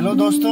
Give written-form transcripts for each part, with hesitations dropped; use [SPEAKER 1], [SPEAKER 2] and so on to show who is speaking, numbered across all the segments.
[SPEAKER 1] Hello दोस्तों,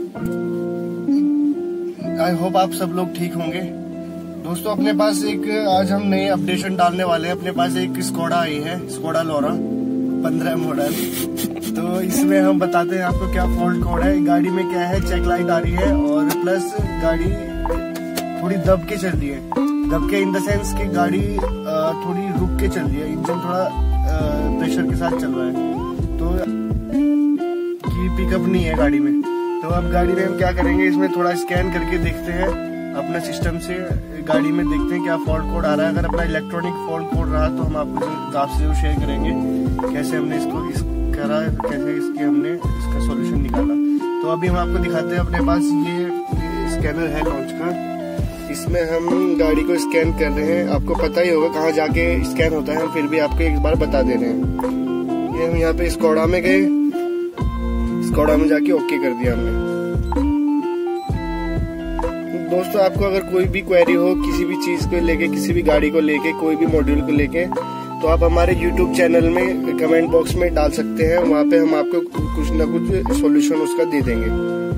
[SPEAKER 1] I hope आप सब लोग ठीक होंगे। दोस्तों अपने पास एक आज हम नई अपडेशन डालने वाले हैं। अपने पास एक स्कोडा आई है, स्कोडा लोरा 15 मॉडल। तो इसमें हम बताते हैं आपको क्या फॉल्ट कोड है, गाड़ी में क्या है, चेक लाइट आ रही है और प्लस गाड़ी थोड़ी दब के चल रही है। दब के इन द सेंस कि गाड़ी थोड़ी रुक के चल रही है, इंजन थोड़ा प्रेशर के साथ चल रहा है, तो की पिकअप नहीं है गाड़ी में। तो अब गाड़ी में हम क्या करेंगे, इसमें थोड़ा स्कैन करके देखते हैं अपना सिस्टम से, गाड़ी में देखते हैं क्या फॉल्ट कोड आ रहा है। अगर अपना इलेक्ट्रॉनिक फॉल्ट कोड रहा तो हम आपसे जरूर शेयर करेंगे कैसे हमने इसको करा, कैसे हमने इसका सॉल्यूशन निकाला। तो अभी हम आपको दिखाते हैं, अपने पास ये स्कैनर है लॉन्च का, इसमें हम गाड़ी को स्कैन कर रहे हैं। आपको पता ही होगा कहाँ जाके स्कैन होता है, हम फिर भी आपको एक बार बता दे रहे हैं। ये हम यहाँ पे स्कोडा में गए, स्कोडा में जाके ओके कर दिया हमने। दोस्तों आपको अगर कोई भी क्वेरी हो किसी भी चीज को लेके, किसी भी गाड़ी को लेके, कोई भी मॉड्यूल को लेके, तो आप हमारे YouTube चैनल में कमेंट बॉक्स में डाल सकते हैं। वहाँ पे हम आपको कुछ ना कुछ सॉल्यूशन उसका दे देंगे।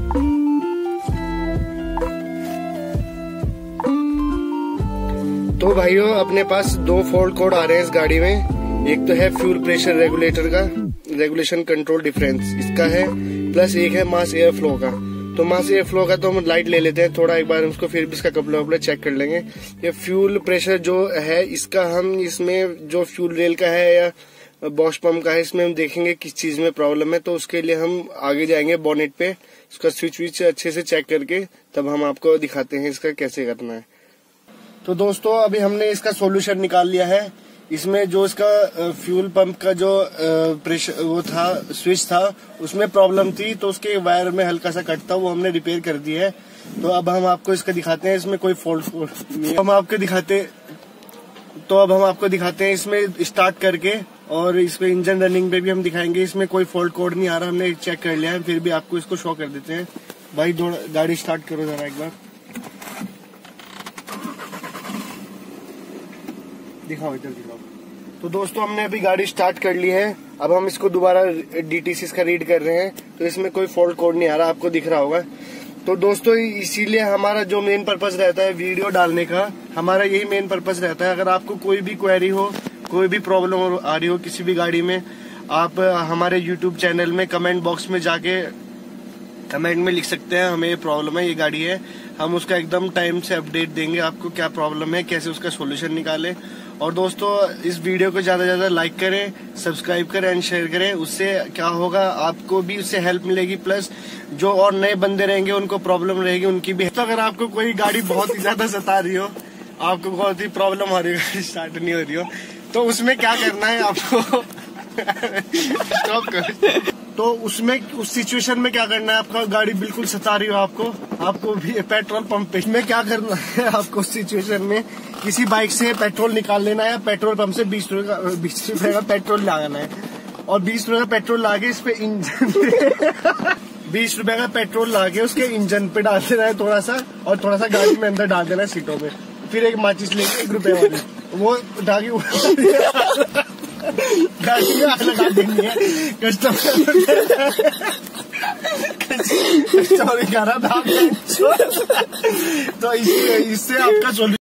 [SPEAKER 1] तो भाइयों अपने पास दो फॉल्ट कोड आ रहे हैं इस गाड़ी में। एक तो है फ्यूल प्रेशर रेगुलेटर का, रेगुलेशन कंट्रोल डिफरेंस इसका है, प्लस एक है मास एयर फ्लो का। तो मास एयर फ्लो का तो हम लाइट ले लेते हैं थोड़ा, एक बार उसको फिर भी इसका कपड़ा चेक कर लेंगे। ये फ्यूल प्रेशर जो है इसका हम इसमें जो फ्यूल रेल का है या बॉश पंप का है, इसमें हम देखेंगे किस चीज में प्रॉब्लम है। तो उसके लिए हम आगे जाएंगे बोनेट पे, उसका स्विच विच अच्छे से चेक करके तब हम आपको दिखाते हैं इसका कैसे करना है। तो दोस्तों अभी हमने इसका सॉल्यूशन निकाल लिया है। इसमें जो इसका फ्यूल पंप का जो प्रेशर वो था, स्विच था, उसमें प्रॉब्लम थी, तो उसके वायर में हल्का सा कट था, वो हमने रिपेयर कर दिया है। तो अब हम आपको इसका दिखाते हैं, इसमें कोई फॉल्ट नहीं है। अब हम आपको दिखाते हैं इसमें स्टार्ट करके, और इसमें इंजन रनिंग पे भी हम दिखाएंगे। इसमें कोई फॉल्ट कोड नहीं आ रहा, हमने चेक कर लिया है, फिर भी आपको इसको शो कर देते हैं। भाई गाड़ी स्टार्ट करो जरा एक बार, दिखाओ इधर दिखाओ। तो दोस्तों हमने अभी गाड़ी स्टार्ट कर ली है। अब हम इसको दोबारा डीटीसी का रीड कर रहे हैं, तो इसमें कोई फॉल्ट कोड नहीं आ रहा, आपको दिख रहा होगा। तो दोस्तों इसीलिए हमारा जो मेन पर्पस रहता है वीडियो डालने का, हमारा यही मेन पर्पस रहता है। अगर आपको कोई भी क्वेरी हो, कोई भी प्रॉब्लम आ रही हो किसी भी गाड़ी में, आप हमारे यूट्यूब चैनल में कमेंट बॉक्स में जाके कमेंट में लिख सकते हैं हमें ये प्रॉब्लम है, ये गाड़ी है। हम उसका एकदम टाइम से अपडेट देंगे आपको, क्या प्रॉब्लम है, कैसे उसका सॉल्यूशन निकालें। और दोस्तों इस वीडियो को ज्यादा से ज्यादा लाइक करें, सब्सक्राइब करें एंड शेयर करें। उससे क्या होगा, आपको भी उससे हेल्प मिलेगी, प्लस जो और नए बंदे रहेंगे उनको प्रॉब्लम रहेगी, उनकी भी। तो अगर आपको कोई गाड़ी बहुत ही ज्यादा सता रही हो, आपको बहुत ही प्रॉब्लम हो रही हो, स्टार्ट नहीं हो रही हो, तो उसमें क्या करना है आपको तो उसमें उस सिचुएशन में क्या करना है, आपका गाड़ी बिल्कुल सता रही हो आपको भी पेट्रोल पंप पे में क्या करना है आपको उस सिचुएशन में, किसी बाइक से पेट्रोल निकाल लेना है, पेट्रोल पंप से 20 रुपए का पेट्रोल लगाना है, और 20 रुपए का पेट्रोल लाके इस पे इंजन 20 रुपए का पेट्रोल लाके उसके इंजन पे डाल देना है थोड़ा सा, और थोड़ा सा गाड़ी में अंदर डाल देना है सीटों में। फिर एक माचिस लेके 1 रुपए वाली वो डाली गाड़ी में आग लगा देंगे। कस्टमर कह रहा था तो इससे आपका